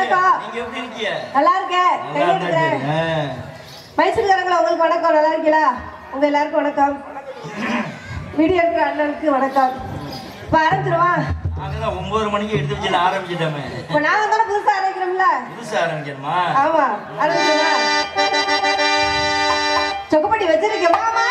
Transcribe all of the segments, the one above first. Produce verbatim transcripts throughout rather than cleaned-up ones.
வணக்கம். நீங்க எப்படி இருக்கீங்க? நல்லா இருக்கேன். கையெடுக்கிறேன். மைசூர்காரங்களா உங்களுக்கு வணக்கம். நல்லா இருக்கீங்களா? உங்க எல்லாருக்கும் வணக்கம். வீடியோ எடுக்கிற அண்ணனுக்கு வணக்கம். இப்ப ஆரம்பிச்சிருவா. நாங்கதான் ஒன்பது மணிக்கு எடுத்து வச்சு ஆரம்பிச்சிட்டோமே. இப்ப நாங்க தானே புதுசா ஆரம்பிக்கிறோம்ல. புதுசா ஆரம்பிக்கணுமா? ஆமா ஆரம்பிச்சிருவா. சொக்கப்பட்டி வச்சிருக்கேன் மாமா.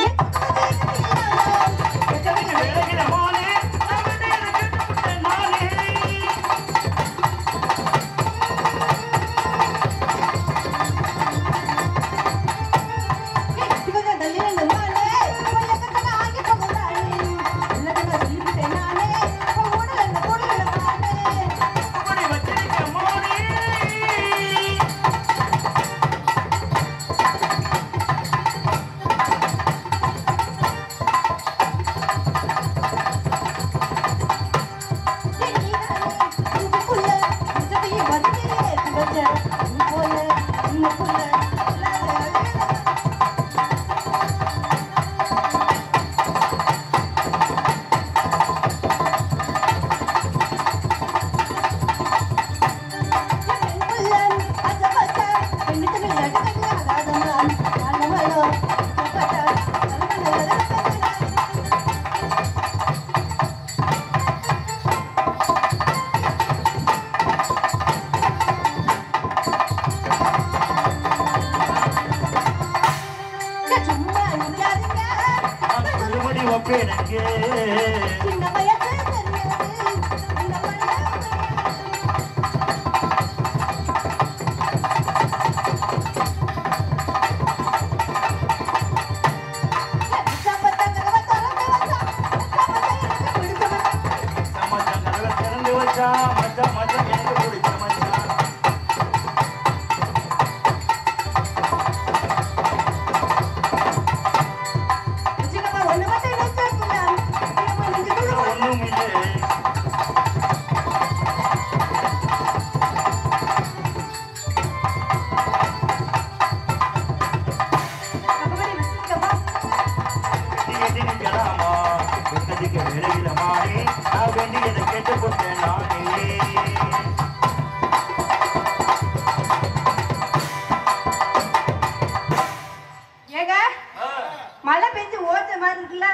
மழை பெஞ்சு ஓச்ச மாதிரி இருக்குல்ல?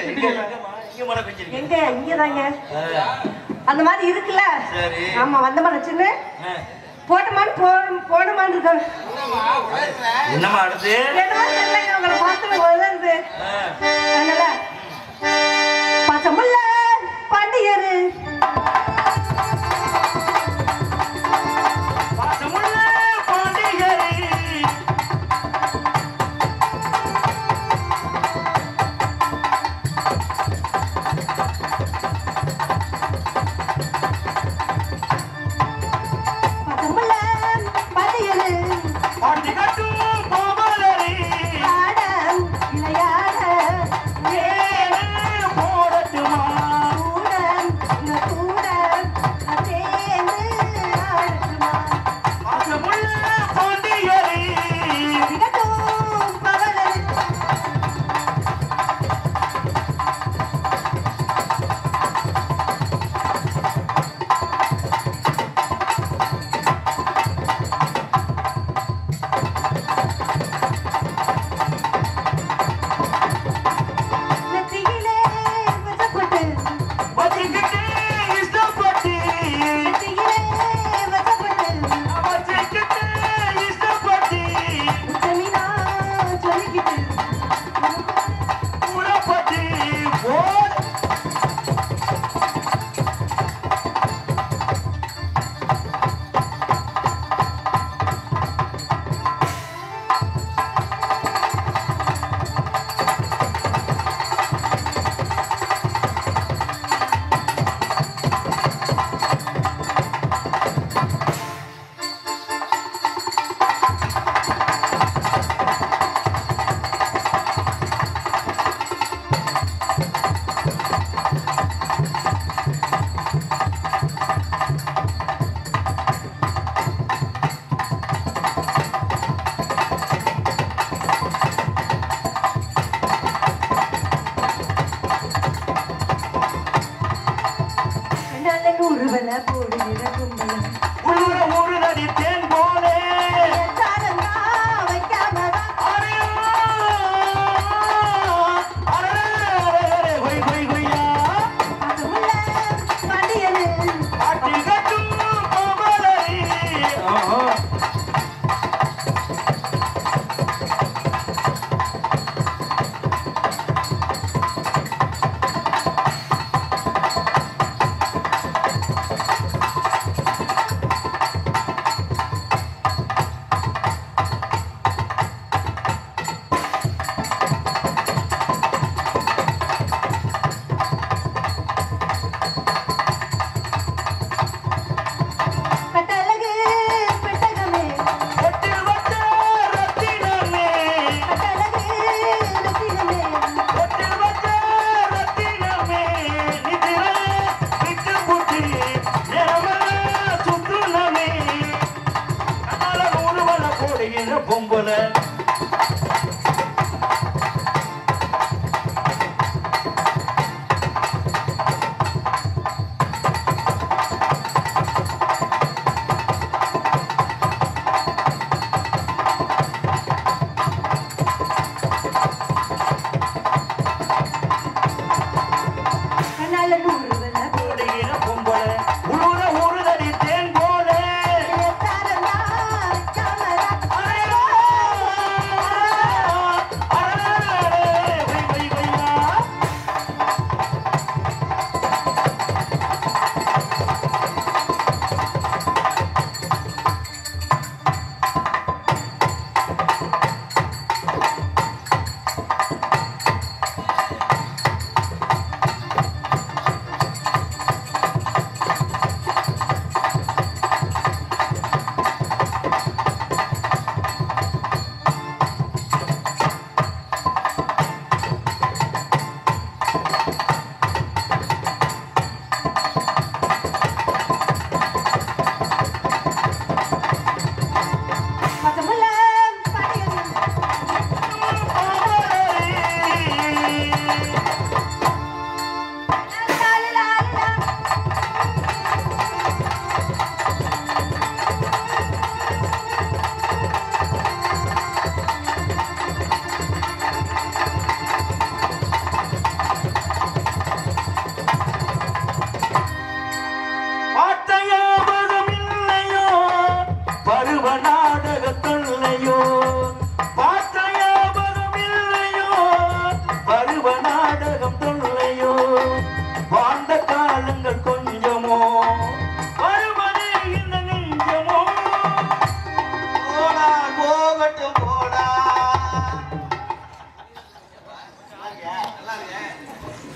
எங்க இங்கதாங்க அந்த மாதிரி இருக்குல்ல? ஆமா வந்த மாதிரி சின்ன போட்டமான்னு போனமான்னு இருக்காங்க. என்னமா அடுத்து உங்களை பார்த்து வருது. அதனால பச்சமுல்ல பாண்டியரு பாட்டு காட்டு போவலரி ஆட இளையாட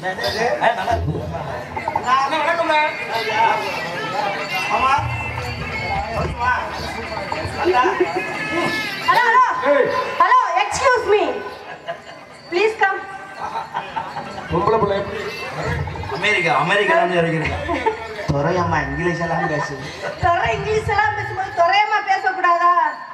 நல்லா இருக்கு. வணக்கம். ஆமா hello hello hello excuse me please come. பொம்பளை பிள்ளை அமெரிக்கா அமெரிக்கால இருக்கிறேன். துறையம்மா இங்கிலீஷ் எல்லாம் பேசு. துறை இங்கிலீஷ் எல்லாம் பேசும்போது துறையமா பேசக்கூடாதா?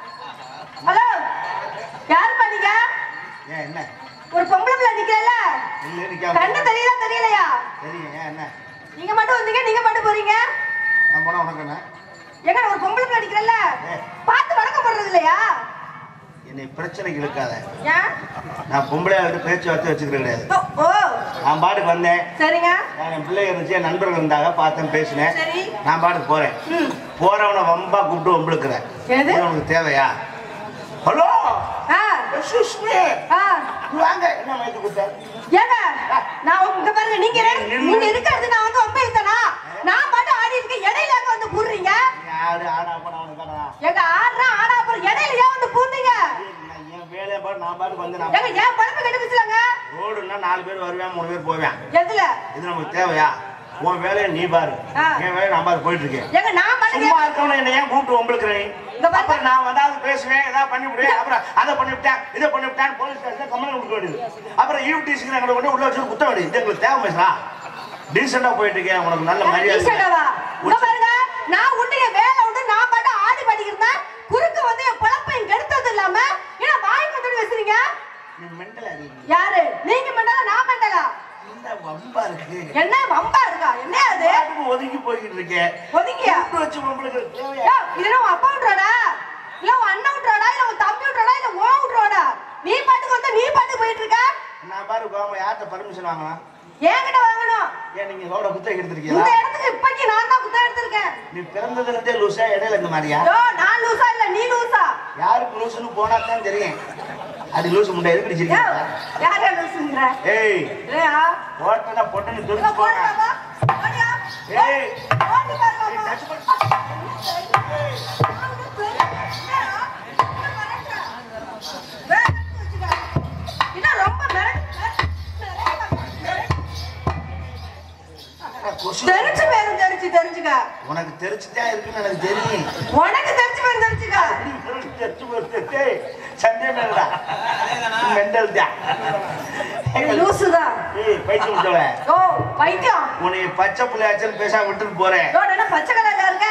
ஹலோ யார் பண்ணீங்க? ஏன் என்ன ஒரு பொம்பளை பிள்ளை நிக்கல, இல்ல நிக்காம கண்ணு தெரியல தெரியலையா? தெரியும். ஏன் என்ன நீங்க மட்டும் வந்தீங்க, நீங்க மட்டும் போறீங்க. நான் போனா உனக்கு என்ன? ஏங்க ஒரு பொம்பளை பிள்ளை நிக்கல, பார்த்து வணக்கப்படுறது இல்லையா? என்னை பிரச்சனைக்கு இழுக்காத. ஏன்? நான் பொம்பளையாள்கிட்ட பேச்சுவார்த்தை வச்சுக்கிறது கிடையாது. ஓ நான் பாட்டுக்கு வந்தேன். சரிங்க. நான் என் பிள்ளை இருந்துச்சு, என் நண்பர்கள் இருந்தாங்க, பார்த்தேன், பேசினேன். சரி. நான் பாட்டுக்கு போறேன். ம். போறவனை வம்பா கூப்பிட்டு வம்பிழுக்கிறேன். எது? உனக்கு தேவையா? ஹலோ ஆ எக்ஸ்கியூஸ் மீ, ஆ வாங்க. என்ன மைக்கு கொடுத்த? ஏங்க நான் உங்க பாருங்க, நீங்க என்ன- நீங்க இருக்கிறது நான் வந்து ரொம்ப இழுத்தனா? நான் பாட்டு ஆடி இருக்கேன், இடையில ஏங்க வந்து பூர்றீங்க? யாரு ஆடா பண்ண அவனுக்கு கடா? எங்க ஆடுறா ஆடா அப்புறம் இடையில ஏன் வந்து பூந்தீங்க? என் வேலையை பாட்டு நான் பாட்டுக்கு வந்து நான் ஏங்க ஏன் பழப்பு கட்டி வச்சுலாங்க? ரோடுன்னா நாலு பேர் வருவேன், மூணு பேர் போவேன். எதுல? இது நமக்கு தேவையா? உன் வேலையை நீ பாரு, ஆ. என் வேலையை நான் பாரு போயிட்டு இருக்கேன். ஏங்க நான் பாட்டுக்கு சும்மா இருக்கவன என்ன ஏன் கூப்பிட்டு வம்பிழுக்கிறேன்? இங்க பாருங்க. அப்புறம் நான் வந்தாவது பேசுவேன், ஏதாவது பண்ணி விடுவேன், அப்புறம் அதை பண்ணிவிட்டேன், இதை பண்ணிவிட்டேன், போலீஸ் ஸ்டேஷன் கம்ப்ளைண்ட் கொடுக்க வேண்டியது. அப்புறம் யூடிசி எங்களை கொண்டு உள்ள வச்சு குத்த வேண்டியது. இது எங்களுக்கு தேவை பேசுறா? டீசெண்டா போயிட்டு இருக்கேன், உனக்கு நல்ல மரியாதை. டீசெண்டாவா? இங்க பாருங்க, நான் உண்டிய வேலை உண்டு, நான் பாட்டு ஆடி பாடிக்கிறேன். குறுக்கு வந்து என் பொழப்பை இங்க எடுத்தது இல்லாம ஏன்னா வாய் வந்து பேசுறீங்க. நீ மெண்டல் அறிவு. யாரு நீங்க? மெண்டலா நான் மெண்டலா? இந்த வம்பா இருக்கு. என்ன வம்பா இருக்கா? என்ன அது? பாட்டுக்கு ஒதுங்கி போய்கிட்டு இருக்கேன். ஒதுங்கியா? கூப்பிட்டு வச்சு வம்பிழுக்கிற தேவையா? யோ, இது உன் அப்பா விட்றாடா, இல்ல உன் அண்ணன் விட்றாடா, இல்ல உன் தம்பி விட்றாடா, இல்ல உன் விட்றாடா? நீ பாட்டுக்கு வந்து நீ பாட்டுக்கு போயிட்டு இருக்க. நான் பாரு கோவம் யார்கிட்ட பர்மிஷன் வாங்கலாம்? என்கிட்ட வாங்கணும். ஏன் நீங்க ரோட குத்தகை இந்த எடுத்திருக்கீங்களா? இடத்துக்கு இப்பக்கி நான் தான் குத்த எடுத்திருக்கேன். நீ பிறந்ததுல இருந்தே லூசா, இடையில இந்த மாதிரியா? யோ, நான் லூசா இல்ல நீ லூசா? யாருக்கு லூசுன்னு போனா தான் தெரியும். அது லூசு முண்டை எதுக்கு யோ, வச்சிருக்கீங்க? யாரா லூசுங்கற? ஏய், ஏயா போட்டனா பொட்டனு இங்க தெரிஞ்சு போடு போங்க. பாப்பா. ஓடியா? ஏய், ஓடி பாரு பாப்பா. டச் பண்ணு. என்ன ரொம்ப மிரட்டு? கொசு. தெரிஞ்சு பேரும் தெரிஞ்சு தெரிஞ்சுக்க. உனக்கு தெரிச்சுதான் இருக்குன்னு எனக்கு தெரியும். உனக்கு தெரிஞ்சு பேரும் தெரிஞ்சுக்க. தெரிச்சு போச்சு. ஏய், சந்தேகம் இல்லடா. மெண்டல் தான். லூசுதான். ஏய், பைத்தியம் முடிச்சவளே. ஓ பைத்தியம். உன்னை பச்சை புள்ளையாச்சுன்னு பேசாம விட்டுட்டு போறேன். யோ, என்ன பச்சை கலர்ல இருக்க?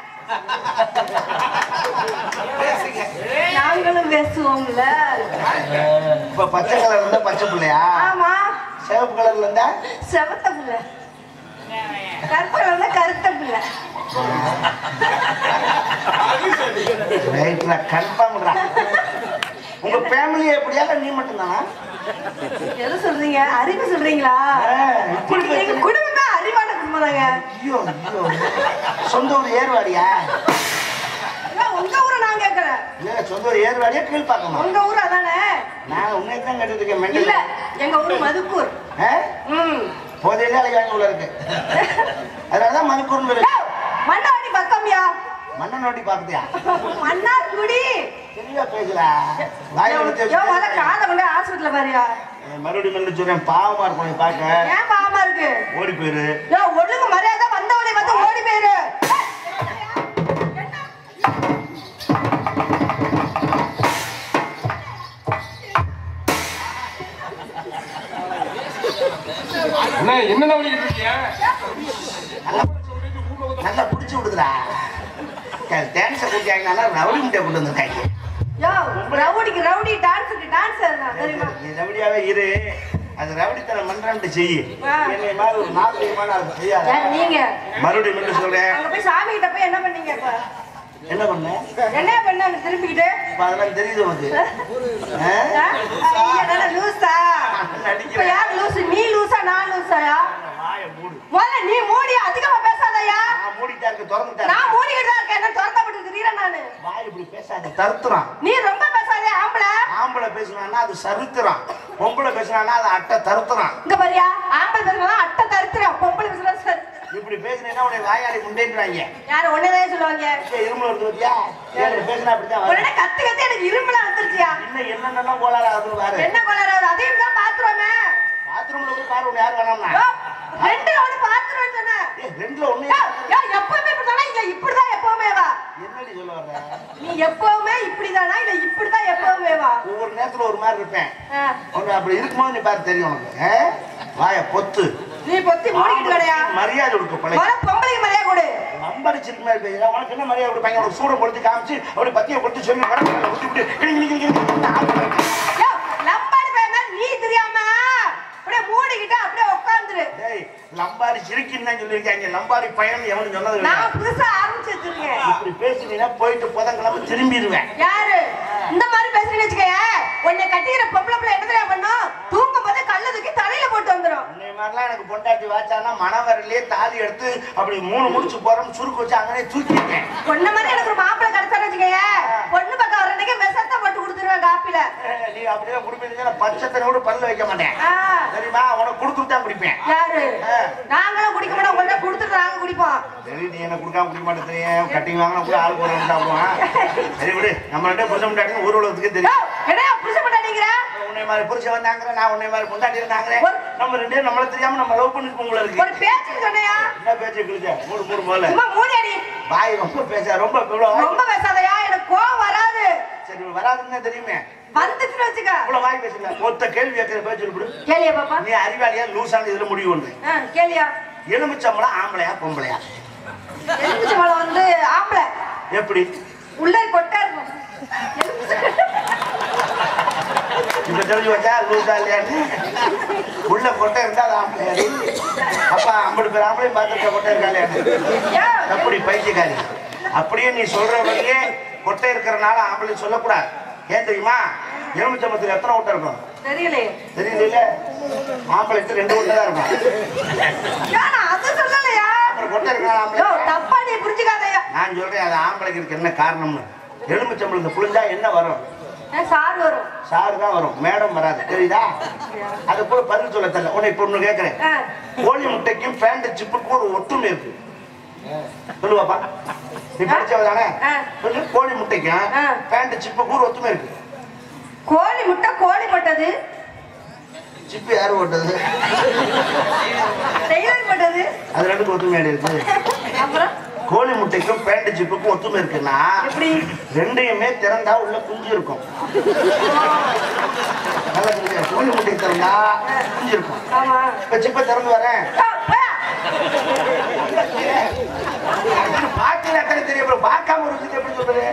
நாங்களும் பேசுவோம்ல. இப்ப பச்சை கலர் இருந்தா பச்சை புள்ளையா? ஆமா, சிவப்பு கலர்ல இருந்தா செவத்த பிள்ளை. கருப்பு கலர்ல கருத்த பிள்ளை. ரைட்ல கன்ஃபார்ம்டா. உங்க ஃபேமிலி எப்படியா? நீ மட்டும் தானா? எது சொல்றீங்க? அறிவு சொல்றீங்களா? இப்படி எங்க குடும்பமே அறிவான குடும்பம் தாங்க. ஐயோ ஐயோ, சொந்த ஊர் ஏர்வாடியா? உங்க ஊரை நான் கேட்கறேன். இல்ல, சொந்த ஊர் ஏர்வாடியா கீழ்பாக்கமா? உங்க ஊர் அதானே? நான் உன்னை தான் கேட்டுட்டு இருக்கேன். இல்ல, மெண்டல். எங்க ஊர் மதுக்கூர். ம். போதையில அழகாங்க உள்ள இருக்கு. அதனாலதான் மனுக்கூர்னு பேரு. யோ, மண்ணாடி பக்கம்யா. மண்ணை நோட்டி பாக்குதியா? மன்னார்குடி. தெளிவா பேசுறா. வாய் வச்சு யோ, வர காதை கொண்டு ஆஸ்பத்திரியில பாரியா. மறுபடியும் மெல்ல சொல்றேன், பாவமா இருக்கும் நீ பாக்க. ஏன் பாவமா இருக்கு? ஓடி போயிரு. யோ, ஒழுங்கு மரியாதை வந்தவளே வந்து ஓடி போயிரு. அண்ணா என்னென்ன பண்ணிக்கிட்டு இருக்கீங்க? நல்லா புடிச்சு விடுதுடா. டான்ஸ கூட்டியாங்க, ரவுடி முட்டையை கொண்டு வந்திருக்காங்க. யோ, ரவுடிக்கு ரவுடி, டான்ஸுக்கு டான்ஸ் தெரியுமா? நீ ரவுடியாவே இரு, அது ரவுடித்தனம் பண்றான்ட்டு செய்யு. ஆ. என்னை மாதிரி ஒரு நாகரிகமான ஆள் செய்யாத. யார் நீங்க? மறுபடியும் மெல்ல சொல்றேன். அங்க போய் சாமி கிட்ட போய் என்ன பண்ணீங்க? இப்ப என்ன பண்ண? என்ன பண்ணாங்க திரும்பிக்கிட்டு? இப்ப அதெல்லாம் தெரியுது உனக்கு? ஆ? ஆ? ஐயா, நல்லா லூசா? இப்ப நடிக்கிறேன். யார் லூசு? நீ லூசா நான் லூசாயா? வாயை மூடு. முதல்ல நீ மூடி, அதிகமா பேசாதயா. நான் மூடிட்டா இருக்கு, திறந்துட்டா நான் இருக்கு. மூடிக்கிட்டு தான் இருக்கேன், என்ன திறந்தப்பட்டு திரியறேன் நானு. வாய் இப்படி பேசாத, தருத்துறான். நீ ரொம்ப பேசாதே ஆம்பளை. ஆம்பளை பேசினான்னா அது சரித்திரம், பொம்பளை பேசினான்னா அது அட்டை தருத்துறான். இங்க பாரியா, ஆம்பளை பேசுறதா அட்டை தருத்துறேன், பொம்பளை பேசுறதா சரி. இப்படி பேசினேன்னா உன்னை வாயாடி முண்டேன்றாங்க. யாரு ஒன்னதான் சொல்லுவாங்க? இருமல் வருது பத்தியா? பேசினா அப்படித்தான் வரும். உடனே கத்து கத்து எனக்கு இருமலா வந்துருச்சியா? இன்னும் என்னென்னலாம் கோளாறு ஆகுது பாரு. என்ன கொள்ளாரு? அதையும் தான் பாத்துருவோமே. பார்த்து பாத்ரூம்ல போய் பாரு உன்னை யார் வேணாம்னா ரெண்டுல ஒண்ணு பாத்துறேன்னு சொன்னேன். ஏய் ரெண்டுல ஒண்ணு யா, யா, எப்பவுமே இப்படிதானா இல்ல இப்படிதான் எப்பவுமே வா? என்னடி சொல்ல வர்ற நீ எப்பவுமே இப்படிதானா இல்ல இப்படிதான் எப்பவுமே வா? ஒவ்வொரு நேரத்துல ஒரு மாதிரி இருப்பேன் ஆ. உனக்கு அப்படி இருக்கும்போது நீ பாரு தெரியும் உனக்கு ஆ? வாய பொத்து நீ பொத்தி மூடிக்கிட்டு கடையா? மரியாதை கொடுக்க பழைய வர பொம்பளைக்கு மரியாதை கொடு. நம்படிச்சிருக்கு மாதிரி பேசுறா உனக்கு என்ன மரியாதை கொடுப்பாங்க உனக்கு சூட பொழுது காமிச்சு அப்படி பத்திய கொடுத்து சொல்லி கடற்கரை ஊத்தி விட்டு கிளி கிளி கிளி கிளி யோ, லம்பாடி பையன் மாதிரி நீ தெரியாம அப்படியே மூடிக்கிட்டு அப்படியே உட்கார்ந்துரு. டேய் லம்பாடி சிரிக்கின்னு தான் சொல்லியிருக்காங்க லம்பாடி பையன் எவனு சொன்னது இல்ல. நான் புதுசா ஆரம்பிச்சு வச்சிருக்கேன். இப்படி பேசினீங்கன்னா போயிட்டு புதன்கிழமை திரும்பிடுவேன் யாரு இந்த மாதிரி பேசுறீன்னு வச்சுக்கய, உன்னை கட்டிக்கிற பொம்பளை பிள்ளை என்ன தெரியாம பண்ணும்? தூங்கும் போது கல்ல தூக்கி தலையில போட்டு வந்துரும். உன்னை மாதிரிலாம் எனக்கு பொண்டாட்டி வாச்சானா மணவரிலேயே தாலி எடுத்து அப்படி மூணு முடிச்சு போறோம் சுருக்கு வச்சு அங்கனே தூக்கிட்டேன். பொண்ணு மாதிரி எனக்கு ஒரு மாப்பிள்ளை கிடைச்சான்னு வச்சுக்கய, பொண்ணு பக்கம் வரனைக்கு விஷத்தை போட்டு கொடுத்துருவேன் காப்பில. நீ அப்படியே குடிப்பீங்க பச்சத்தனை கூட பல்ல வைக்க மாட்டேன் ஆ. சரிமா உனக்கு கொடுத்துட்டு தான் குடிப்பேன். யாரு நாங்களும் குடிக்க மாட்டோம், உங்கள்ட்ட கொடுத்துட்டு நாங்க குடிப்போம். சரி நீ என்ன குடிக்காம குடிக்க மாட்டேன் தெரியும் கட்டிங் வாங்கினா கூட ஆள் போறோம் சாப்பிடுவான். சரி விடு நம்மள்ட்ட புருஷன் முண்டாட்டி ஊர் உலகத்துக்கே தெரியும். என்ன புருஷன் பண்ணாதீங்கிற? உன்னை மாதிரி புருஷன் வந்தாங்க நான் உன்னை மாதிரி முண்டாட்டி இருந்தாங்க நம்ம ரெண்டு பேரும் நம்மள தெரியாம நம்ம லவ் பண்ணிட்டு போங்களா இருக்கு. ஒரு பேச்சு சொன்னையா? என்ன பேச்சு கிழிச்ச மூணு மூணு போல சும்மா மூடி அடி. வாய் ரொம்ப பேச ரொம்ப ரொம்ப பேசாதயா, எனக்கு கோவம் வராது. சரி வராதுன்னு தெரியுமே வந்துச்சுன்னு வச்சுக்க. இவ்வளவு வாய் பேசல மொத்த கேள்வி கேட்கிற பேச்சு விடு. கேளியா பாப்பா? நீ அறிவாளியா லூசான இதுல முடிவு ஒன்று ஆ, கேளியா? எலுமிச்சம்பளம் ஆம்பளையா பொம்பளையா? எலுமிச்சை பழம் வந்து ஆம்பளை, எப்படி உள்ள கொட்டா இருக்கும். இப்ப தெரிஞ்சு வச்சா லூசா இல்லையான்னு உள்ள கொட்டை இருந்தா அது ஆம்பளையா? அப்பா ஐம்பது பேர் ஆம்பளையும் பார்த்துருக்க கொட்டை இருக்கா இல்லையான்னு எப்படி பைத்தியக்காரி? அப்படியே நீ சொல்ற வழியே கொட்டை இருக்கிறனால ஆம்பளை சொல்லக்கூடாது. ஏன் தெரியுமா? எலுமிச்சம்பளத்துல எத்தனை ஓட்டை இருக்கும் தெரியலையே. தெரியல ஆம்பளை ரெண்டு ஓட்டை தான் இருக்கும். அது சொல்லலையா? அப்புறம் கொட்டை இருக்கிற யோ, ஆம்பளை தப்பா நீ புரிஞ்சுக்காதயா. நான் சொல்றேன் அது ஆம்பளைக்கு இருக்கு என்ன காரணம்னு. எலுமிச்சம்பளத்தை புழிஞ்சா என்ன வரும்? சார் வரும். சாரு தான் வரும் மேடம் வராது தெரியுதா? அது கூட பதில் சொல்ல தெரியல. உன்னை இப்ப ஒண்ணு கேட்கிறேன். ஆ. கோழி முட்டைக்கும் பேண்ட் சிப்புக்கும் ஒரு ஒற்றுமை இருக்கு சொல்லுவாப்பா நீ படிச்சவதானே ஆ. சொல்லு. கோழி முட்டைக்கும் ஆ. பேண்ட் சிப்புக்கும் ஒரு ஒற்றுமை இருக்கு. கோழி முட்டை கோழி போட்டது, சிப்பு யாரு ஓட்டது? டெய்லர் போட்டது. அது ரெண்டுக்கு ஒற்றுமை இருக்கு. அப்புறம் கோழி முட்டைக்கும் பேண்ட் சிப்புக்கும் ஒற்றுமை இருக்குன்னா எப்படி? ரெண்டையுமே திறந்தா உள்ள குஞ்சு இருக்கும். நல்லா தெரியுது. கோழி முட்டை திறந்தா குஞ்சு இருக்கும். ஆமா. இப்ப சிப்ப திறந்து வரேன் யோ, போயா. பாக்கல எத்தனை தெரியும் அப்புறம் பார்க்காம ஒரு விஷயத்தை எப்படி சொல்றது?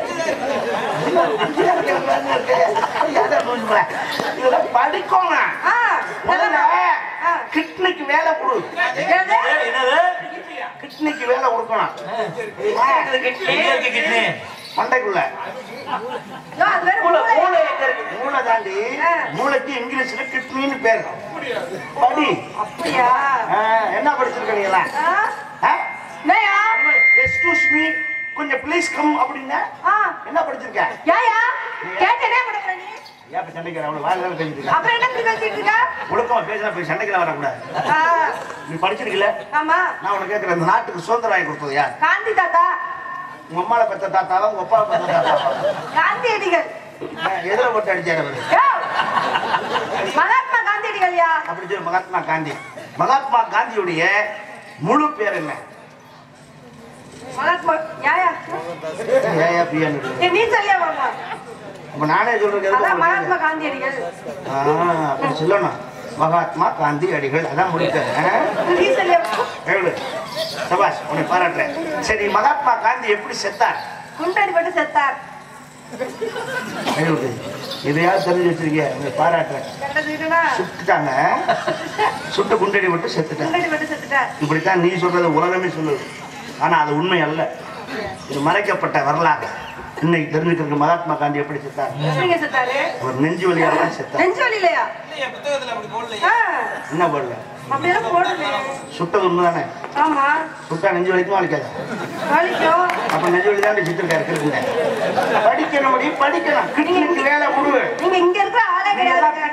இதெல்லாம் படிக்கணும். ஆ, முதல்ல ஆ. கிட்னிக்கு வேலை கொடு. என்னது? என்னது கிட்னிக்கு வேலை கொடுக்கணும். எங்க இருக்கு கிட்னி? மண்டைக்குள்ள யோ, அது வேற மூளை மூளை. மூளை எங்க இருக்கு? மூளை தாண்டி ஆ. மூளைக்கு இங்கிலீஷ்ல கிட்னின்னு பேர். படி. அப்படியா? ஆ, என்ன படிச்சிருக்க நீங்களா? ஆ? என்னய்யா? எக்ஸ்கியூஸ் மீ கொஞ்சம் ப்ளீஸ் கம் அப்படின்னா ஆ. என்ன படிச்சிருக்க? ஏயா? கேட்டேனே பண்ண நீ. ஏன் இப்ப சண்டைக்கு அவளை வாயில பேசிட்டு இருக்க? அப்புறம் என்ன இப்படி பேசிட்டு இருக்க? ஒழுக்கமா பேசினா போய் சண்டைக்கு வரக்கூடாது. ஆ. நீ படிச்சிருக்கல? ஆமா. நான் உனக்கு கேட்கிறேன் இந்த நாட்டுக்கு சுதந்திரம் வாங்கி கொடுத்தது யார்? காந்தி தாத்தா. உங்க அம்மாவை பெற்ற தாத்தாவா உங்க அப்பாவை பெற்ற தாத்தாவா? காந்தியடிகள். எதிர போட்டு அடிச்சாரு அவரு. யோ, மகாத்மா காந்தியடிகள்யா. அப்படி சொல்லு. மகாத்மா காந்தி. மகாத்மா காந்தியுடைய முழு பேர் என்ன? மகாத்மா யாயா? ஏயா பியான்னு ஏய், நீ சொல்லியா மாமா? அப்ப நானே சொல்றது அதான் மகாத்மா எதுவும் காந்தியடிகள். அப்படி சொல்லணும். மகாத்மா காந்தி அடிகள் அதான் முடித்தேன். நீ சொல்லியா? எவ்வளவு சபாஷ் உன்னை பாராட்டுறேன். சரி மகாத்மா காந்தி எப்படி செத்தார்? குண்டடிப்பட்டு செத்தார். எவ்வளவு இதையாவது தெரிஞ்சு வச்சிருக்கீங்க உன்னை பாராட்டுறேன். கண்டதுக்குடா. சுட்டுட்டாங்க. சுட்டு குண்டடி விட்டு செத்துட்டாங்க. குண்டடிப்பட்டு செத்துட்டார். இப்படித்தான் நீ சொல்றது உலகமே சொல்லுது. ஆனா அது உண்மை அல்ல. இது மறைக்கப்பட்ட வரலாறு. இன்னைக்கு தெரிஞ்சுக்கிறது மகாத்மா காந்தி எப்படி செத்தார்? எப்படிங்க செத்தாரு? ஒரு நெஞ்சு வலியால தான் செத்தார். நெஞ்சு வலி இல்லையா? புத்தகத்துல அப்படி போடலையே. ஆ, என்ன போடல? அப்படியெல்லாம் போடுது. சுட்டது உண்மைதானே? ஆமா, சுட்டா நெஞ்சு வலிக்குமா வலிக்காது? வலிக்கும். அப்ப நெஞ்சு வலி தான் சித்திருக்காரு கிருஷ்ணன். படிக்கணும் முடி படிக்கணும். கிட்னிக்கு வேலை கொடு. நீங்க இங்க இருக்கிற ஆளே கிடையாது.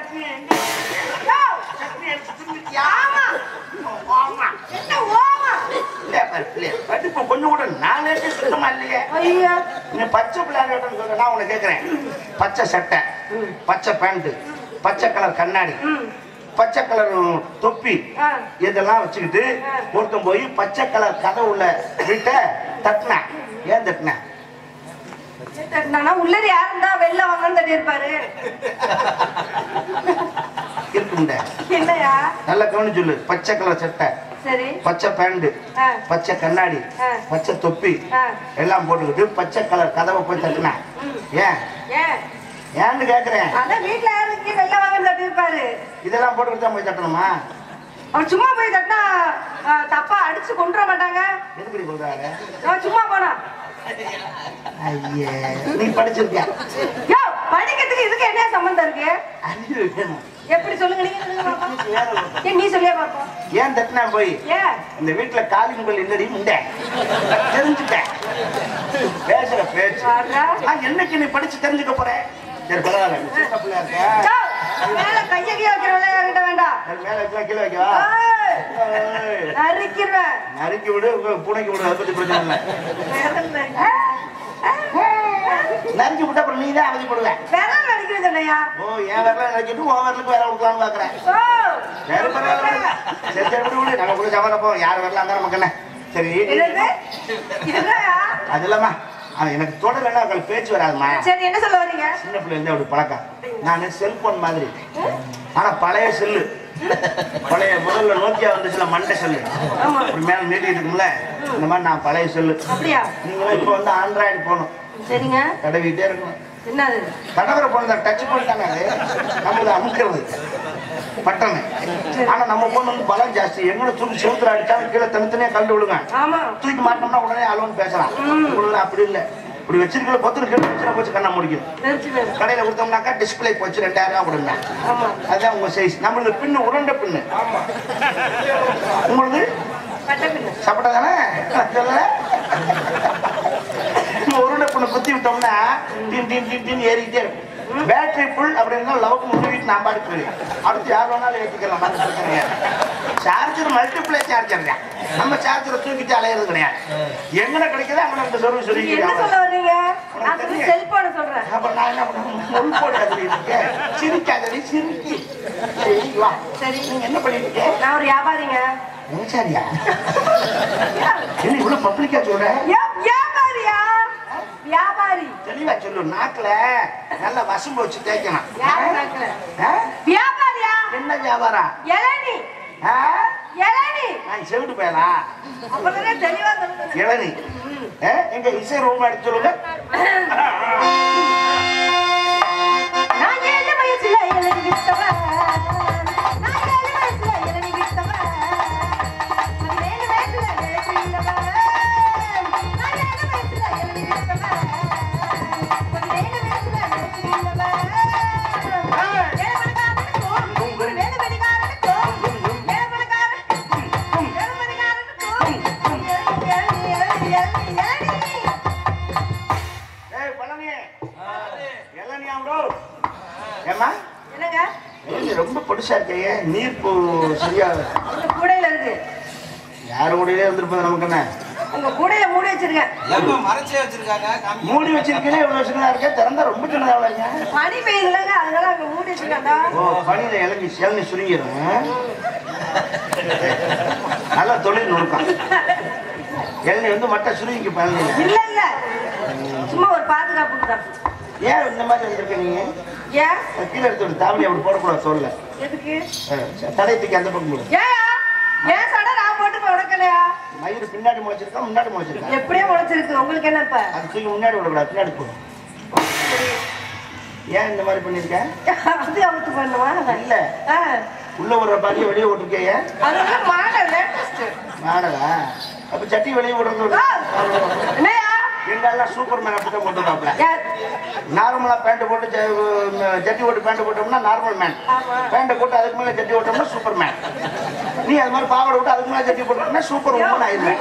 ஆமா. என்ன ஓமா? படிப்பு கொஞ்சம் கூட நாலே சுத்தமா இல்லையே. ஐயா, நீ பச்சை பிள்ளைன்னு சொல்ற நான் உனக்கு கேட்கிறேன். பச்சை சட்டை, பச்சை பேண்ட், பச்சை கலர் கண்ணாடி, பச்சை கலர் தொப்பி இதெல்லாம் வச்சுக்கிட்டு ஒருத்தன் போய் பச்சை கலர் கதை உள்ள வீட்டை தட்டின. ஏன் தட்டின? உள்ளது யாருந்தா வெளில வாங்கன்னு தட்டி இருப்பாரு. இருக்கும்ட. என்னையா நல்ல கவனி சொல்லு. பச்சை கலர் சட்டை, சரி, பச்சை பேண்ட், பச்சை கண்ணாடி, பச்சை தொப்பி எல்லாம் போட்டுக்கிட்டு பச்சை கலர் கதவை போய் தட்டின. ஏன் ஏன்னு கேக்குறேன். அதான் வீட்டுல யாருக்கு வெளில வாங்கன்னு தட்டி இருப்பாரு. இதெல்லாம் போட்டுக்கிட்டு தான் போய் தட்டணுமா? அவன் சும்மா போய் தட்டினா தப்பா அடிச்சு கொண்டுற மாட்டாங்க. எதுக்கு சொல்றாங்க? நான் சும்மா போனா. ஐயே, நீ படிச்சிருக்கியா? யோ, படிக்கிறதுக்கு இதுக்கு என்ன சம்பந்தம் இருக்கு? அறிவு வேணும். எப்படி சொல்லுங்க நீங்க சொல்லுங்க பாப்போம். ஏன் நீ சொல்லியே பாப்போம். ஏன் தட்டினா போய்? ஏன் இந்த வீட்டுல காலிங் பெல் இல்லடி முண்டை தெரிஞ்சுட்டேன். பேசுற பேச்சு என்னைக்கு நீ படிச்சு தெரிஞ்சுக்க போற? சரி பரவாயில்ல, சின்ன பிள்ளையா இருக்க. மேல கைய கீழ வைக்கிற வேலையா கிட்ட வேண்டாம். மேல வைக்கலாம், கீழே வைக்கவா? நறுக்கிடுவேன். நறுக்கி விடு, பூனைக்கு விடு, அதை பத்தி பிரச்சனை இல்லை. நறுக்கி விட்டா அப்புறம் நீ தான் அவதிப்படுவேன். விரல் நறுக்கிறேன் சொன்னையா? ஓ, என் விரல நறுக்கிட்டு உன் விரலுக்கு வேற கொடுக்கலாம்னு பாக்குறேன். சரி பரவாயில்ல, சரி சரி விடு விடு, நம்ம கூட சமாளம் போவோம். யார் வரலாம் இருந்தாலும் நமக்கு என்ன. சரி அது இல்லாமா அவன் எனக்கு தொடரலன்னா அவங்களுக்கு பேச்சு வராதுமா. சரி என்ன சொல்ல வரீங்க? சின்ன பிள்ளை இருந்து அப்படி பழக்கம். நான் செல்போன் மாதிரி, ஆனா பழைய செல்லு. பழைய முதல்ல நோக்கியா வந்துச்சுல மண்டை செல்லு, அப்படி மேல நீட்டிட்டு இருக்கும்ல, இந்த மாதிரி நான் பழைய செல்லு. அப்படியா? நீங்களும் இப்ப வந்து ஆண்ட்ராய்டு போகணும். சரிங்க, தடவிட்டே இருக்கணும். என்னது தடவர போன டச் பண்ணிட்டாங்க. அது நம்மள அமுக்கிறது பட்டனை. ஆனா நம்ம போன் வந்து பலம் ஜாஸ்தி. எங்கட தூக்கி செவுத்துல அடிச்சாலும் கீழே தனித்தனியா கண்டு விடுங்க. தூக்கி மாட்டோம்னா உடனே அலோன்னு பேசலாம். உங்களுக்கு அப்படி இல்லை. இப்படி வச்சிருக்கிற பத்து கீழே போச்சு கண்ணா முடிக்கும். கடையில கொடுத்தோம்னாக்கா டிஸ்பிளே போச்சு ரெண்டாயிரம் ரூபாய் கொடுங்க. அதுதான் உங்க சைஸ். நம்மளுக்கு பின்னு உருண்டை பின்னு, உங்களுக்கு சாப்பிட்டா தானே உருண்டை பின்னு குத்தி விட்டோம்னா டீன் டீன் டீன் டீன் ஏறிக்கிட்டே இருக்கும். பேட்டரி ஃபுல் அப்படின்னா லவுக்கு முடிவிட்டு நான் பாட்டு போயிடுவேன். அடுத்து யார் வேணாலும் ஏற்றிக்கலாம். சார்ஜர் மல்டிப்ளை சார்ஜர் தான். நம்ம சார்ஜரை தூக்கிட்டு அலையிறது கிடையாது. எங்கன கிடைக்குதோ அங்கே நம்ம சர்வீஸ் சொல்லி செல்போன் சொல்றேன். அப்புறம் நான் என்ன பண்ணுவேன்? சிரிக்காதடி சிரிக்கி. சரி, நீங்க என்ன பண்ணிட்டு இருக்கீங்க? நான் ஒரு வியாபாரிங்க. சரியா? என்ன இவ்வளவு பப்ளிக்கா சொல்றேன்? வியாபாரியா? வியாபாரி தெளிவா சொல்லு. நாக்குல நல்ல வசம்பு வச்சு தேய்க்கணும். வியாபாரியா? என்ன வியாபாரம்? இளநீ. இளநீ நான் செவிட்டு போயலா? அப்பவே தெளிவா சொல்லுங்க. இளநீ எங்க இசை ரூம் எடுத்து சொல்லுங்க. நான் ஏழு வயசுல இளநீ வித்தவன். நான் ஏழு வயசுல இளநீ வித்தவன். பதினேழு வயசுல இளநீ வித்தவன். நான் ஏழு வயசுல இளநீ வித்தவன். பதினேழு வயசுல இளநீ வித்தவன். ரொம்ப பொடிசா இருக்கையே, நீர் சரியா கூடையில இருக்கு. யாரு கூடையிலே வந்துருப்பது நமக்கு என்ன? உங்க கூடையில மூடி வச்சிருக்கேன். மறைச்சே வச்சிருக்காங்க. மூடி வச்சிருக்கேன். இவ்வளவு சின்னதா இருக்கே, திறந்தா ரொம்ப சின்னதா இல்லைங்க. பனி பெய்யுதுலங்க, அதனால அங்க மூடி வச்சிருக்காங்க. ஓ, பனியில இளநீ இளநீ சுருங்கிடும். நல்லா தொழில் நுணுக்கம். இளநீ வந்து மட்டை சுருங்கிக்கு பழனி இல்ல இல்ல, சும்மா ஒரு பாதுகாப்புக்கு தான். ஏன் இந்த மாதிரி வந்திருக்க நீங்க? ஏன் கீழே எடுத்து தாவணி அப்படி போடக்கூடாது சொல்ல. எதுக்கு? தடையத்துக்கு அந்த பக்கம் போடு. ஏயா ஏன் சடை நான் போட்டு உடக்கலையா? மயிறு பின்னாடி முளைச்சிருக்கா முன்னாடி முளைச்சிருக்கா? எப்படியே முளைச்சிருக்கு. உங்களுக்கு என்ன இப்ப? அது தூக்கி முன்னாடி விடக்கூடாது, பின்னாடி போடு. ஏன் இந்த மாதிரி பண்ணிருக்க? அது அவுத்து பண்ணுவா? இல்ல, உள்ள ஒரு பாதியை வெளியே விட்டுருக்கேன். அது வந்து மாடல், லேட்டஸ்ட் மாடலா? அப்ப சட்டி வெளியே விடுறது என்னையா? எங்கெல்லாம் சூப்பர் மேன் அப்படிதான் கொண்டு வந்தாப்ல. நார்மலா பேண்ட் போட்டு ஜட்டி போட்டு பேண்ட் போட்டோம்னா நார்மல் மேன். பேண்ட் போட்டு அதுக்கு மேல ஜட்டி போட்டோம்னா சூப்பர் மேன். நீ அது மாதிரி பாவாடை விட்டு அதுக்கு மேல ஜட்டி போட்டோம்னா சூப்பர் உமன் ஆயிடுவேன்.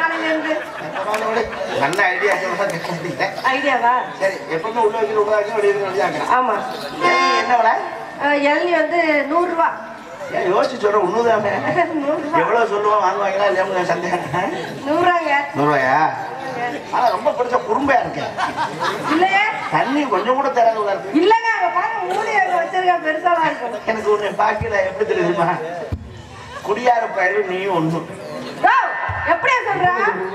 நல்ல ஐடியா சொல்ல. ஐடியாவா? சரி, எப்பவுமே உள்ள வைக்கிற உள்ள வைக்கிற வெளியே வெளியாங்க. ஆமா. என்ன விலை? இளநீ வந்து நூறு ரூபா. ஏன் யோசிச்சு சொல்ற? உண்ணுதாமே. எவ்வளவு சொல்லுவோம் வாங்குவாங்களா இல்லையா? சந்தேகம். நூறு ரூபாங்க. நூறு ரூபாயா? ஆனா ரொம்ப பெருசா குறும்பையா இருக்கேன். இல்லையே, தண்ணி கொஞ்சம் கூட தராது. இல்லங்க, அங்க பாருங்க மூடி அங்க வச்சிருக்கேன். கத்திரிக்காய் பெருசாலாம் இருக்கும். எனக்கு ஒண்ணு பாக்கல எப்படி தெரியுமா? குடியார பயிர் நீ ஒண்ணு எப்படியா சொல்ற?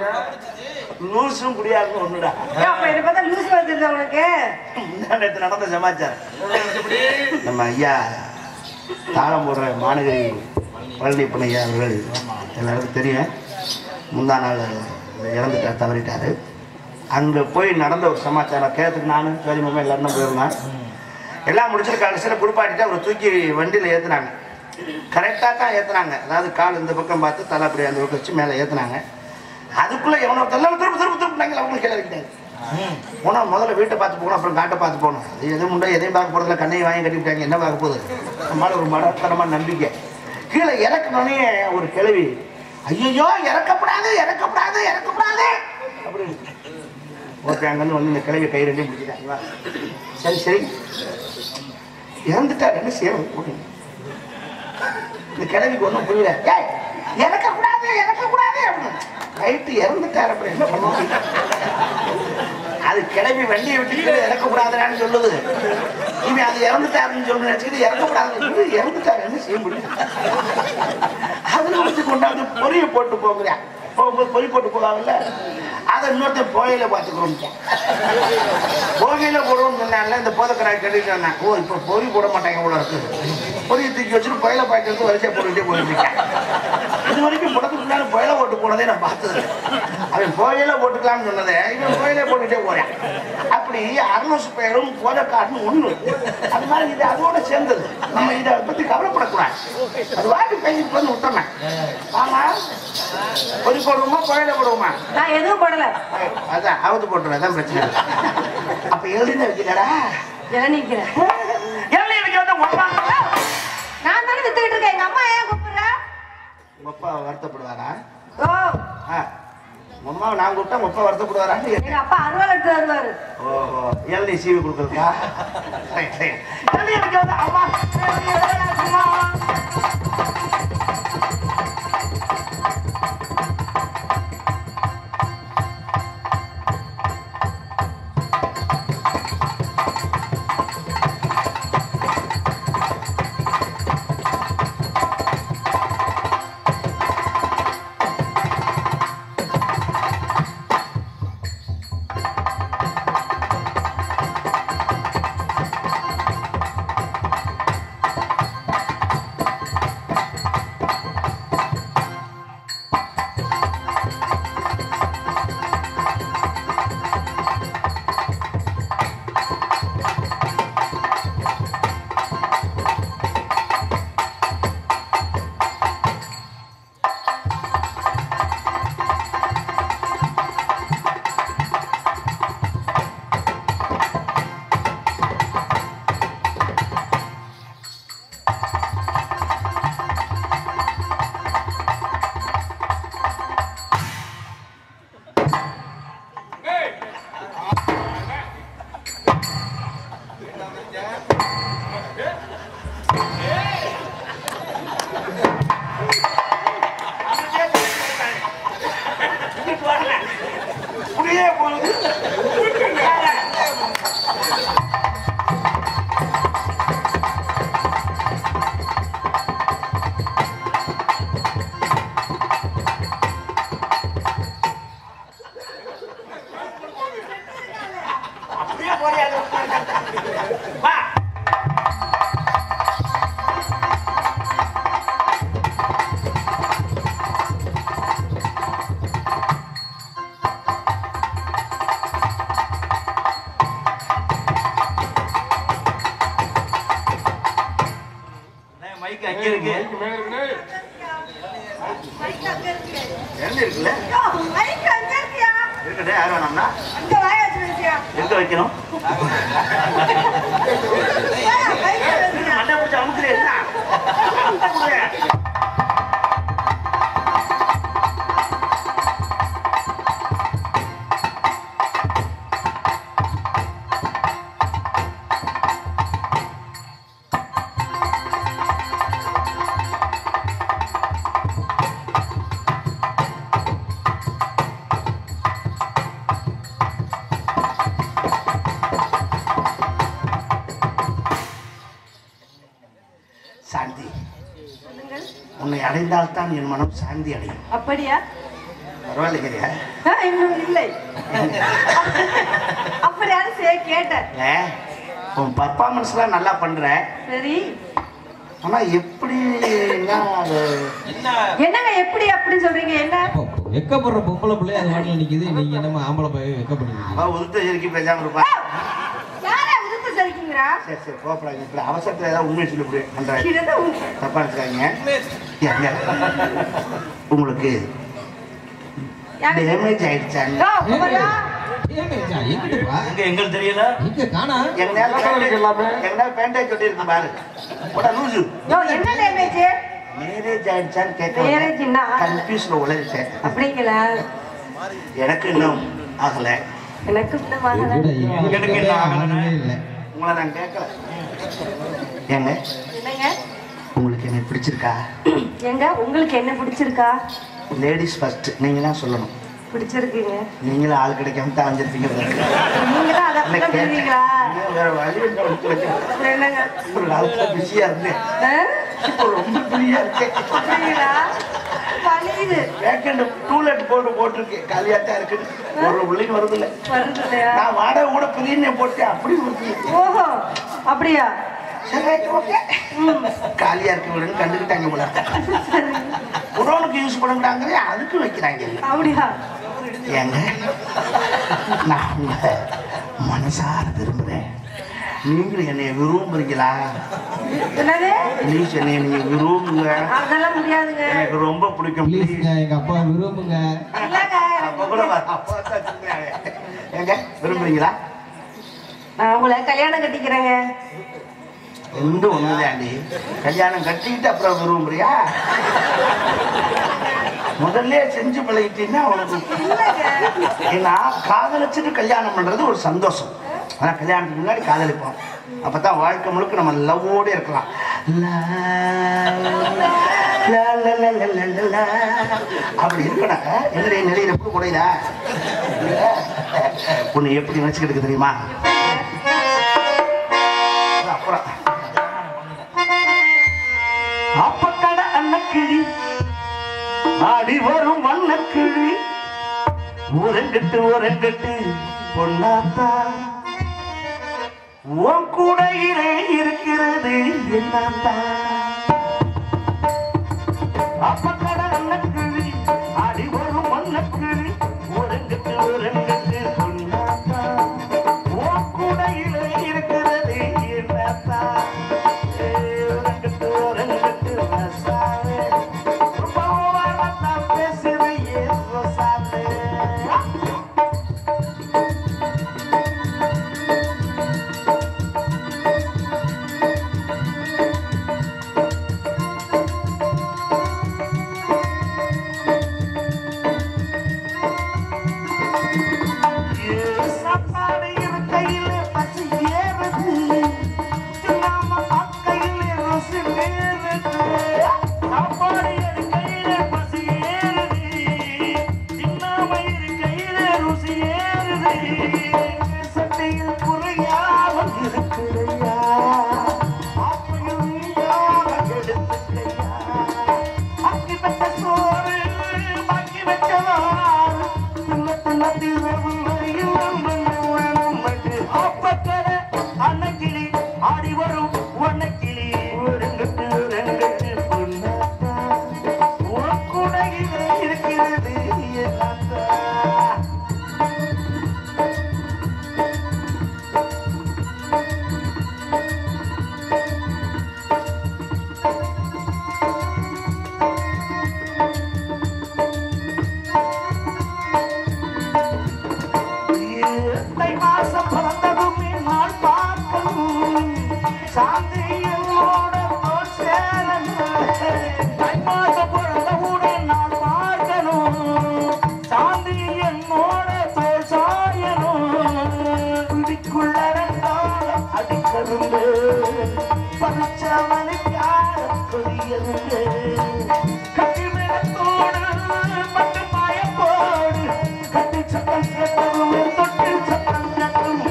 லூசும் குடியாருக்கும் ஒண்ணுடா. அப்ப என்ன பார்த்தா லூசு வந்துருது உனக்கு. நேற்று நடந்த சமாச்சாரம். நம்ம ஐயா தாளம் போடுற மாநகரி பழனிப்பன் ஐயா அவர்கள் எல்லாருக்கும் தெரியும். முந்தா நாள் இறந்துட்டார், தவறிட்டாரு. அங்கே போய் நடந்த ஒரு சமாச்சாரம் கேட்டுக்கு நானும் சரி மாமா எல்லாரும் போயிருந்தேன். எல்லாம் முடிச்சுட்டு கடைசியில் குளிப்பாட்டிட்டு அவரை தூக்கி வண்டியில் ஏற்றுனாங்க. கரெக்டாக தான் ஏற்றுனாங்க. அதாவது கால் இந்த பக்கம் பார்த்து தலை அப்படி அந்த பக்கம் வச்சு மேலே ஏற்றுனாங்க. அதுக்குள்ளே எவனோ எல்லாம் திரும்ப திரும்ப திரும்பினாங்க. அவங்களுக்கு கீழே இருக்கிட்டாங்க. போனால் முதல்ல வீட்டை பார்த்து போகணும், அப்புறம் காட்டை பார்த்து போகணும். அது எதுவும் உண்டா எதையும் பார்க்க போகிறதுல கண்ணையை வாங்கி கட்டிவிட்டாங்க. என்ன பார்க்க போகுது? நம்மளால ஒரு மடத்தனமான நம்பிக்கை. கீழே இறக்கணுன்னே ஒரு கிழவி, ஐயோ இறக்கப்படாது இறக்கப்படாது இறக்கப்படாது அப்படின்னு ஓகே. அங்கேருந்து வந்து இந்த கிழவி கை ரெண்டையும் பிடிச்சிட்டாங்க. சரி சரி இறந்துட்டார் என்ன செய்யணும்? இந்த கிழவிக்கு ஒன்றும் புரியல. ஏய் இறக்கக்கூடாது இறக்கக்கூடாது அப்படின்னு ரைட்டு இறந்துட்டார். அப்புறம் என்ன பண்ணுவோம்? அது கிளம்பி வண்டியை விட்டு இறக்கக்கூடாதுன்னு சொல்லுது. இவன் அது இறந்துட்டாருன்னு சொல்லி நினைச்சுக்கிட்டு இறக்கக்கூடாதுன்னு இறந்துட்டாரு என்ன செய்ய முடியும்? அதுல வச்சு கொண்டாந்து பொரிய போட்டு போங்கிறேன். போகும்போது பொறி போட்டு போவாங்கல்ல, அதை இன்னொருத்தர் போகையில பார்த்துக்கிறோம். போகையில போடுவோம்னு சொன்னால இந்த போதக்கராய் கட்டிட்டு சொன்னேன். ஓ இப்போ பொறி போட மாட்டாங்க இவ்வளோ இருக்குது. பொறியை தூக்கி வச்சுட்டு புயலை பாய்க்கிறது வரிசையா போட்டுக்கிட்டே போயிருக்கேன். இது வரைக்கும் படத்துக்கு முன்னாடி புயலை போட்டு போனதே நான் பார்த்தது. அவன் புயல போட்டுக்கலாம்னு சொன்னதே இவன் புயலே போட்டுக்கிட்டே போறேன். அப்படி அறுநூறு பேரும் போதக்காடுன்னு ஒண்ணு. அது மாதிரி இது அதோட சேர்ந்தது. நம்ம இதை பத்தி கவலைப்படக்கூடாது. அது வாட்டி பேசிட்டு வந்து விட்டோமே. ஆமா பொறி போடுவோமா புயல போடுவோமா? நான் எதுவும் போடல. அதான் அவுத்து போட்டுருவேன். அதான் பிரச்சனை. அப்ப எழுதின வைக்கிறடா இறங்கிக்கிறேன். எழுதி வைக்க வந்து நான் தானே வித்துக்கிட்டு இருக்கேன். எங்க அம்மா ஏன் கூப்பிடுற? உங்க அப்பா வருத்தப்படுவாரா? ஓ அம்மாவை நான் கூப்பிட்டா உங்க அப்பா வருத்தப்படுவாரான்னு எங்க அப்பா அறுவாள் எடுத்து வருவாரு. ஓஹோ எழுதி சீவி கொடுக்குறதுக்கா? எழுதி வைக்க வந்து அம்மா அங்க இருக்கு. இருக்குல்ல இருக்கட்டே. யார் வேணாம்னா எங்க வைக்கணும்? மண்டை பிடிச்ச அமுக்குறேன். சாந்தி, உன்னை அடைந்தால்தான் என் மனம் சாந்தி அடையும். அப்படியா? பரவாயில்லைங்கிறியா? இன்னும் இல்லை. அப்படியான்னு சரி கேட்டேன். உன் பர்ஃபார்மன்ஸ்லாம் நல்லா பண்ற. சரி, ஆனா எப்படின்னா என்னங்க எப்படி அப்படி சொல்றீங்க? என்ன வெக்கப்படுற பொம்பளை பிள்ளை அது வாட்டில் நிக்குது, நீங்க என்னமா ஆம்பளை போய் வெக்கப்படுவீங்க? உதுத்த சரிக்கு பேசாம இருப்பா. யாரா உதுத்து சரிக்குங்கறா? சரி சரி கோப்படாங்க. இப்படி அவசரத்துல ஏதாவது உண்மை சொல்லி போய் பண்றாங்க. கிடந்த தப்பா நினைச்சாங்க. உங்களுக்கு டேமேஜ் ஆயிடுச்சாங்க. எங்களுக்கு தெரியல. பேண்டேஜ் சொல்லி இருக்கு பாரு. என்ன டேமேஜ்? மேரேஜ் ஆயிடுச்சான்னு கேட்க கன்ஃபியூஸ்ல உளறிட்டேன். அப்படிங்களா? எனக்கு இன்னும் ஆகல. எனக்கு இன்னும் ஆகல. எனக்கு இன்னும் ஆகல. உங்களை நான் கேட்கல. ஏங்க என்னங்க உங்களுக்கு என்ன பிடிச்சிருக்கா? ஏங்க உங்களுக்கு என்ன பிடிச்சிருக்கா? லேடிஸ் ஃபர்ஸ்ட் நீங்க தான் சொல்லணும். பிடிச்சிருக்கீங்க. நீங்களும் ஆள் கிடைக்காம தான் வந்திருப்பீங்க. நீங்க தான் அத சொல்றீங்களா? வேற வழி இல்ல. என்னங்க ஒரு நாளைக்கு பிஸியா இருந்தேன். இப்போ ரொம்ப பிஸியா இருக்கேன். அப்படிங்களா? பழியுது. வேக்கண்ட் டூலெட் போட்டு போட்டிருக்கேன். காலியாட்டா இருக்கு. ஒரு பிள்ளைங்க வருது இல்ல. வருது இல்லையா? நான் வாடகை கூட பிரியினே போட்டேன். அப்படி இருக்கு. ஓஹோ அப்படியா? காலியா இருக்க விடுன்னு கண்டுக்கிட்டாங்க போல. குடோனுக்கு யூஸ் பண்ணுறாங்க, அதுக்கு வைக்கிறாங்க. அப்படியா? ஏங்க நான் உங்களை மனசார விரும்புறேன். நீங்களும் என்னைய விரும்புறீங்களா? என்னது? ப்ளீஸ் என்னைய நீங்க விரும்புங்க. அதெல்லாம் முடியாதுங்க. எனக்கு ரொம்ப பிடிக்கும். எங்க அப்பா விரும்புங்க. அப்ப கூட அப்பா தான் சொன்னாங்க. ஏங்க விரும்புறீங்களா? நான் உங்களை கல்யாணம் கட்டிக்கிறேங்க. ரெண்டு ஒண்ணுதாண்டி. கல்யாணம் கட்டிக்கிட்டு அப்புறம் விரும்புறியா? முதல்ல செஞ்சு பழகிட்டீங்கன்னா உனக்கு. ஏன்னா காதலிச்சுட்டு கல்யாணம் பண்றது ஒரு சந்தோஷம். ஆனா கல்யாணத்துக்கு முன்னாடி காதலிப்போம். அப்பதான் வாழ்க்கை முழுக்க நம்ம லவ்வோட இருக்கலாம். அப்படி இருக்கணும். என்னுடைய நிலையில எப்படி குறையுதா? உன்னை எப்படி நினைச்சுக்கிட்டு தெரியுமா? அப்புறம் அப்பக்கட அன்னக்கிளி ஆடி வரும் வண்ணக்கிளி உரங்கட்டு உரங்கட்டு பொன்னாத்தா உன் கூடையிலே இருக்கிறது என்னாத்தா. அப்பக்கட அன்னக்கிளி ஆடி வரும் வண்ணக்கிளி உரங்கட்டு உரங்கட்டு பொன்னாத்தா உன் கூடையிலே இருக்கிறது என்னாத்தா.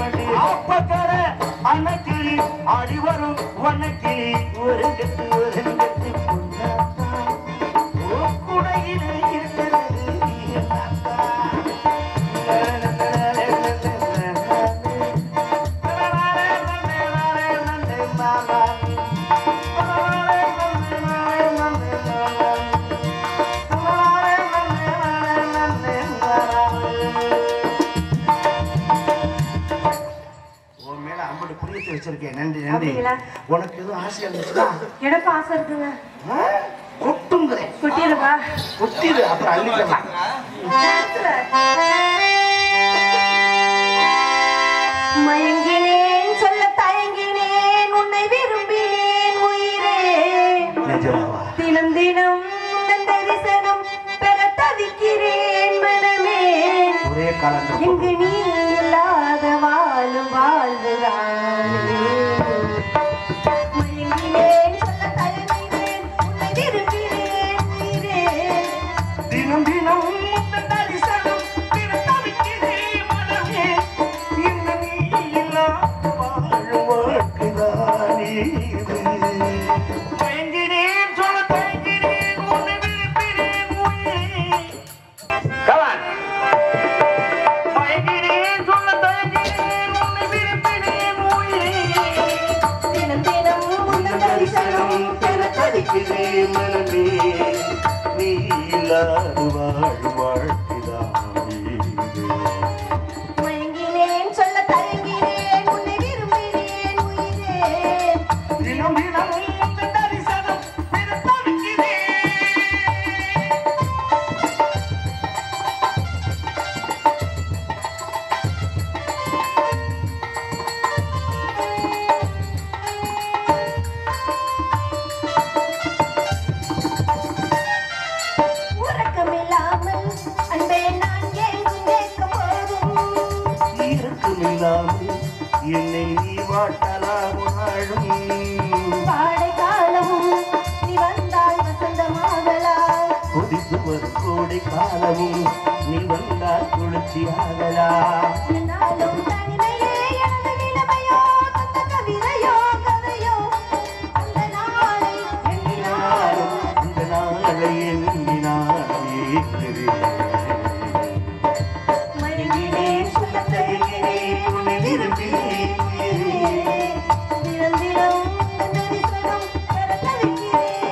அடிவரும் வண்ணக்கிளி ஒரு கட்டு வந்திருக்கேன். நன்றி நன்றி. உனக்கு எதுவும் ஆசை இருந்துச்சுன்னா எனக்கு ஆசை இருக்குங்க. கொட்டுங்கிறேன். கொட்டிடுவா? கொட்டிடு, அப்புறம் அள்ளிக்கலாம். மயங்கினேன் சொல்ல தயங்கினேன் உன்னை விரும்பினேன் உயிரே. தினம் தினம் உன் தரிசனம் பெற தவிக்கிறேன் மனமே. ஒரே காலம் இங்கு நீ இல்லாத வாழும் வாழ்வுதானே. மயங்கினேன் சொல்ல தயங்கினேன் உன்னை விரும்பினேன் உயிரே. தினம் தினம் உன் தரிசனம் பெற தவிக்கிறேன் மனமே. இங்கு நீ இல்லாத வாழும் வாழ்வுதானே. மயங்கினேன் சொல்ல தயங்கினேன் உன்னை விரும்பினேன் உயிரே. Come on. மயங்கினேன் சொல்ல தயங்கினேன் உன்னை விரும்பினேன் உயிரே. தினம் தினம் உன் தரிசனம் பெற தவிக்கிறேன் மனமே. நீ இல்லாத வாழும் வாழ்க்கைதானே. மயங்கினேன் சொல்ல தயங்கினேன் உன்னை விரும்பினேன் உயிரே. தினம் தினம் உன் தரிசனம் பெற தவிக்கிறேன். உறக்கமில்லாமல் அன்பே நான் ஏங்கும் ஏக்கம் போதும். இருக்குமில்லாமல் என்னை நீ வாட்டலாம் வாழும். வாடை காலமும் நீ வந்தால் வசந்தமாகலாம். கொதித்து வரும் கோடை காலமும் நீ வந்தால் குளிர்ச்சியாகலாம். என்னாலும் தனிமையே எனது நிலைமையோ தந்த கவிதையோ கதையோ அந்த நாளை எண்ணினாலும் அந்த நாளை எண்ணினாலே மயங்கினேன் சொல்ல தயங்கினேன் உன்னை விரும்பினேன் உயிரே. தினம் தினம் உன் தரிசனம் பெற தவிக்கிறேன்.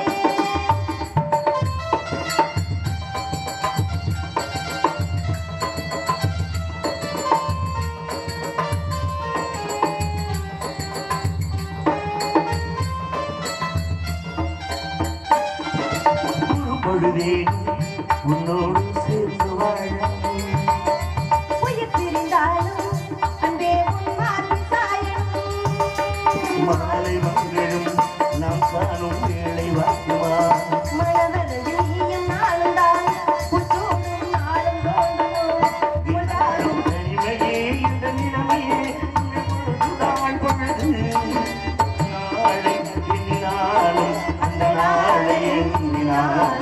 பொழுதேன் உன்னோடு சேர்ந்து வாழ. உயிர் பிரிந்தாலும் அன்பே உன் மார்பில் சாயணும். மாலை மங்களும் நாம் காணும் வேளை வாக்குமா. மனவரதில் நீயும் நாளும் தான் உற்றோடும் நாளும் தோன்றணும். இருந்தாலும் தனிமையே இந்த நிலைமையே இந்த பொழுதுதான் பொழுது. நாளை எண்ணினாலும் அந்த நாளை எண்ணினாலும்